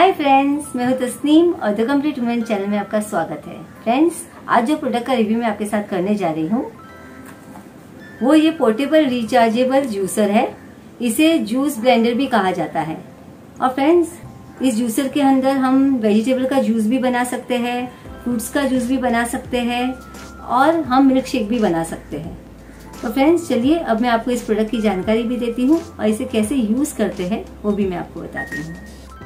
Hi friends, मैं हूं तस्नीम और द कंप्लीट वुमेन चैनल में आपका स्वागत है। फ्रेंड्स, आज जो प्रोडक्ट का रिव्यू मैं आपके साथ करने जा रही हूं वो ये पोर्टेबल रिचार्जेबल जूसर है। इसे जूस ब्लेंडर भी कहा जाता है। और फ्रेंड्स, इस जूसर के अंदर हम वेजिटेबल का जूस भी बना सकते हैं, फ्रूट्स का जूस भी बना सकते हैं और हम मिल्क शेक भी बना सकते हैं। तो फ्रेंड्स, चलिए अब मैं आपको इस प्रोडक्ट की जानकारी भी देती हूँ और इसे कैसे यूज करते हैं वो भी मैं आपको बताती हूँ।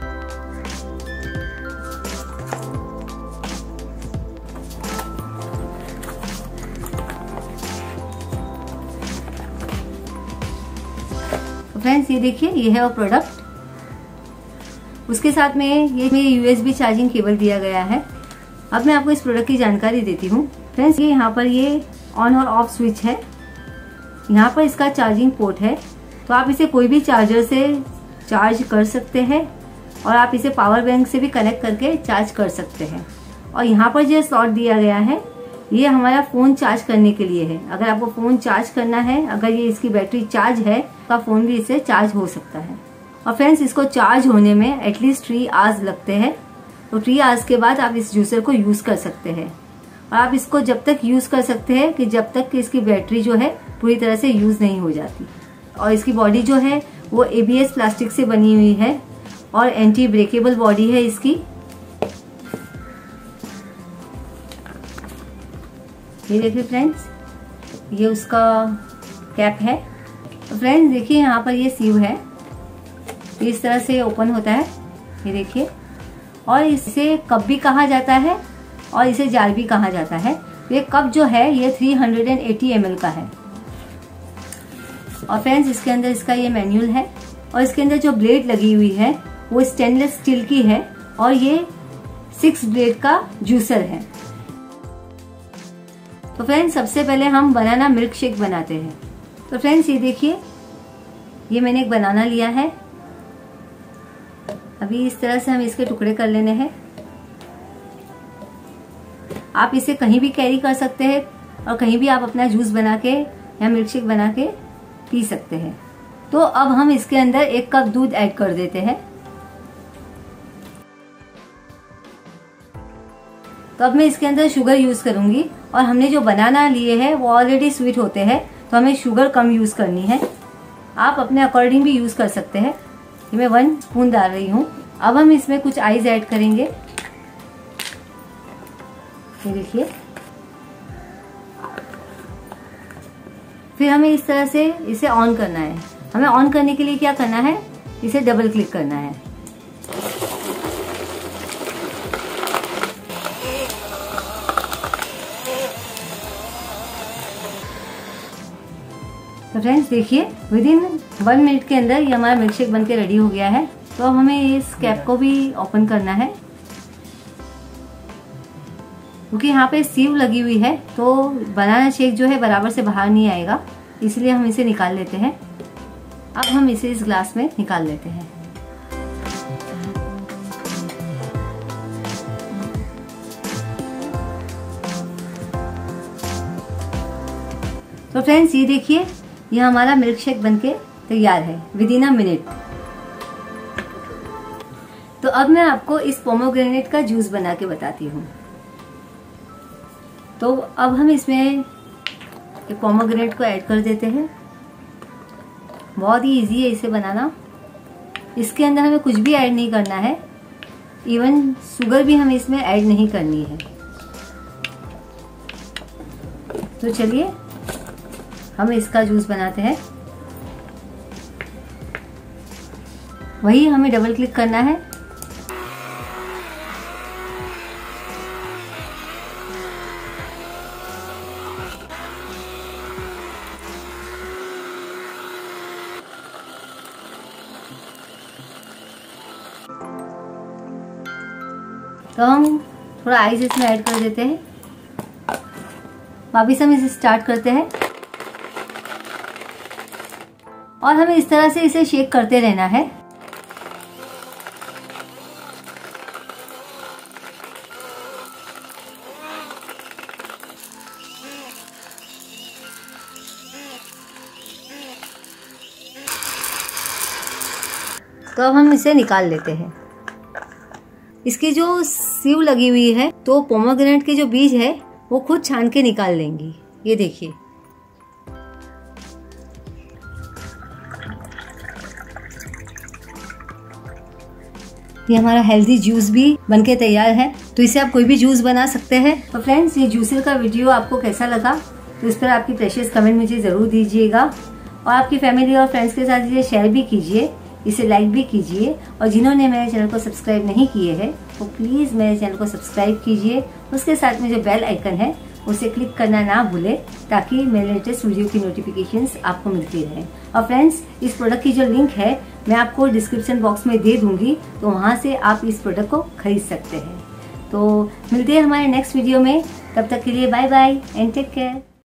फ्रेंड्स, ये देखिए, ये है वो प्रोडक्ट। उसके साथ में ये मेरी USB चार्जिंग केबल दिया गया है। अब मैं आपको इस प्रोडक्ट की जानकारी देती हूँ। फ्रेंड्स, ये यहाँ पर ये ऑन और ऑफ स्विच है। यहाँ पर इसका चार्जिंग पोर्ट है, तो आप इसे कोई भी चार्जर से चार्ज कर सकते हैं और आप इसे पावर बैंक से भी कनेक्ट करके चार्ज कर सकते हैं। और यहाँ पर जो स्लॉट दिया गया है ये हमारा फोन चार्ज करने के लिए है। अगर आपको फोन चार्ज करना है, अगर ये इसकी बैटरी चार्ज है तो फोन भी इससे चार्ज हो सकता है। और फ्रेंड्स, इसको चार्ज होने में एटलीस्ट 3 आवर्स लगते हैं। तो 3 आवर्स के बाद आप इस जूसर को यूज कर सकते हैं। और आप इसको जब तक यूज कर सकते हैं कि जब तक कि इसकी बैटरी जो है पूरी तरह से यूज नहीं हो जाती। और इसकी बॉडी जो है वो ABS प्लास्टिक से बनी हुई है और एंटी ब्रेकेबल बॉडी है इसकी। ये देखिए फ्रेंड्स, ये उसका कैप है। तो फ्रेंड्स देखिए, यहाँ पर ये सीव है, इस तरह से ओपन होता है, ये देखिए। और इसे कप भी कहा जाता है और इसे जार भी कहा जाता है। ये कप जो है ये 380 ml का है। और फ्रेंड्स, इसके अंदर इसका ये मैनुअल है और इसके अंदर जो ब्लेड लगी हुई है वो स्टेनलेस स्टील की है और ये 6 ब्लेड का जूसर है। तो फ्रेंड्स, सबसे पहले हम बनाना मिल्क शेक बनाते हैं। तो फ्रेंड्स, ये देखिए, ये मैंने एक बनाना लिया है। अभी इस तरह से हम इसके टुकड़े कर लेने हैं। आप इसे कहीं भी कैरी कर सकते हैं और कहीं भी आप अपना जूस बना के या मिल्क शेक बना के पी सकते हैं। तो अब हम इसके अंदर 1 कप दूध ऐड कर देते हैं। तो अब मैं इसके अंदर शुगर यूज करूंगी और हमने जो बनाना लिए हैं वो ऑलरेडी स्वीट होते हैं, तो हमें शुगर कम यूज करनी है। आप अपने अकॉर्डिंग भी यूज कर सकते हैं। ये मैं 1 स्पून डाल रही हूँ। अब हम इसमें कुछ आइस ऐड करेंगे। ये देखिए, फिर हमें इस तरह से इसे ऑन करना है। हमें ऑन करने के लिए क्या करना है, इसे डबल क्लिक करना है। तो फ्रेंड्स देखिए, विदिन 1 मिनट के अंदर ये हमारा मिल्क शेक बनके रेडी हो गया है। तो अब हमें इस कैप को भी ओपन करना है, क्योंकि यहाँ पे सीव लगी हुई है तो बनाना शेक जो है बराबर से बाहर नहीं आएगा, इसलिए हम इसे निकाल लेते हैं। अब हम इसे इस ग्लास में निकाल लेते हैं। तो फ्रेंड्स, ये देखिए, यह हमारा मिल्क शेक बनके तैयार है विदिन अ मिनट। तो अब मैं आपको इस पोमोग्रेनेट का जूस बना के बताती हूँ। तो अब हम इसमें पोमोग्रेनेट को ऐड कर देते हैं। बहुत ही इजी है इसे बनाना। इसके अंदर हमें कुछ भी ऐड नहीं करना है, इवन शुगर भी हमें इसमें ऐड नहीं करनी है। तो चलिए हम इसका जूस बनाते हैं। वही हमें डबल क्लिक करना है। तो हम थोड़ा आइस इसमें ऐड कर देते हैं। वापिस हम इसे स्टार्ट करते हैं और हमें इस तरह से इसे शेक करते रहना है। तो अब हम इसे निकाल लेते हैं। इसकी जो सीव लगी हुई है तो पोमोग्रेनेट के जो बीज है वो खुद छान के निकाल लेंगी। ये देखिए, ये हमारा हेल्दी जूस भी बनके तैयार है। तो इसे आप कोई भी जूस बना सकते हैं। तो फ्रेंड्स, ये जूसर का वीडियो आपको कैसा लगा तो इस पर आपकी प्रेशियस कमेंट मुझे जरूर दीजिएगा और आपकी फैमिली और फ्रेंड्स के साथ इसे शेयर भी कीजिए, इसे लाइक भी कीजिए। और जिन्होंने मेरे चैनल को सब्सक्राइब नहीं किए हैं वो प्लीज मेरे चैनल को सब्सक्राइब कीजिए। उसके साथ में जो बेल आइकन है उसे क्लिक करना ना भूले ताकि मेरे लेटेस्ट वीडियो की नोटिफिकेशंस आपको मिलती रहे। और फ्रेंड्स, इस प्रोडक्ट की जो लिंक है मैं आपको डिस्क्रिप्शन बॉक्स में दे दूंगी, तो वहां से आप इस प्रोडक्ट को खरीद सकते हैं। तो मिलते हैं हमारे नेक्स्ट वीडियो में, तब तक के लिए bye bye and take care.